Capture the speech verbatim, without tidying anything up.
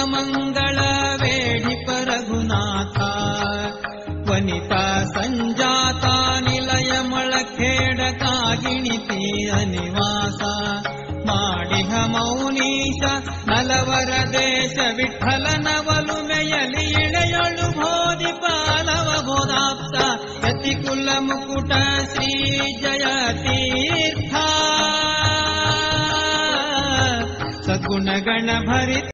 ಮಂಗಳ ವೇಡಿಪ ರಘುನಾಥ ವನಿತಾ ಸಂಜಾತ ನಿಲಯ ಮಳಖೇಡ ಕಾಗಿಣಿತಿ ಅನಿವಾಸ ಮಾಡಿಹ ಮೌನೀಶ ನಲವರ ದೇಶ ವಿಠಲನ ಒಲುಮೆಯಲಿ ಇಳೆಯೊಳು ಬೋಧಿ ಪಾಲವ ಬೋಧಾಪ್ತ ಯತಿಕುಲ ಮುಕುಟ ಶ್ರೀ ಜಯ ತೀರ್ಥ ಸಗುಣ ಗಣ ಭರಿತ